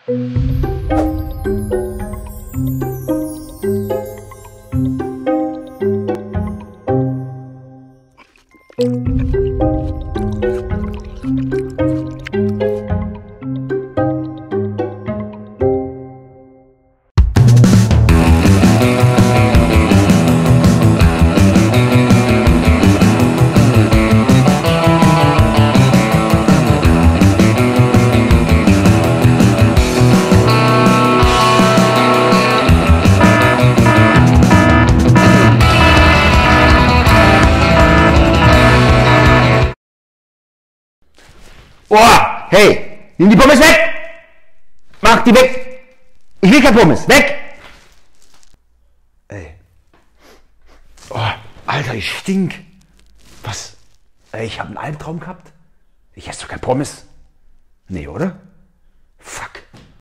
Oh, hey, nimm die Pommes weg! Mach die weg! Ich will keine Pommes, weg! Ey. Oh, Alter, ich stink. Was? Ey, ich habe einen Albtraum gehabt? Ich esse doch keine Pommes. Nee, oder?